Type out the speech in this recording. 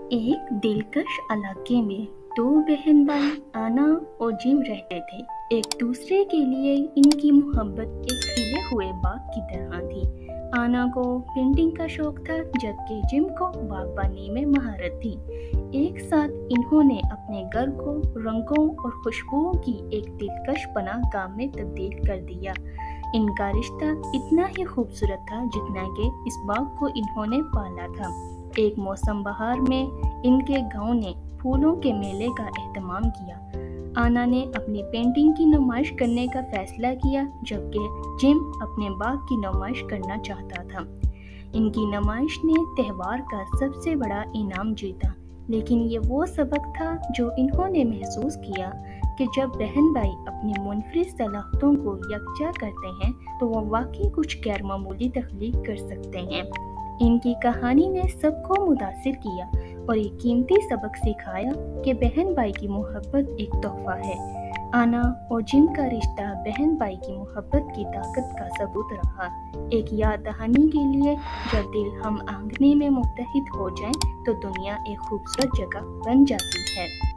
एक दिलकश इलाके में दो बहन भाई आना और जिम रहते थे। एक दूसरे के लिए इनकी मोहब्बत एक खिले हुए बाग की तरह थी। आना को पेंटिंग का शौक था, जबकि जिम को बागबानी में महारत थी। एक साथ इन्होंने अपने घर को रंगों और खुशबुओं की एक दिलकश पनाहगाह में तब्दील कर दिया। इनका रिश्ता इतना ही खूबसूरत था जितना कि इस बाग को इन्होंने पाला था। एक मौसम बहार में इनके गांव ने फूलों के मेले का एहतमाम किया। आना ने अपनी पेंटिंग की नुमाइश करने का फैसला किया, जबकि जिम अपने बाग की नुमाइश करना चाहता था। इनकी नुमाइश ने त्यौहार का सबसे बड़ा इनाम जीता, लेकिन ये वो सबक था जो इन्होंने महसूस किया कि जब बहन भाई अपनी मुनफरिद सलाहियतों को यकजा करते हैं तो वो वाकई कुछ गैर मामूली तख्लीक कर सकते हैं। इनकी कहानी ने सबको मुतासिर किया और एक कीमती सबक सिखाया कि बहन भाई की मोहब्बत एक तोहफा है। आना और जिम का रिश्ता बहन भाई की मोहब्बत की ताकत का सबूत रहा। एक याद दहानी के लिए, जब दिल हम आंगने में मुत्तहिद हो जाएं तो दुनिया एक खूबसूरत जगह बन जाती है।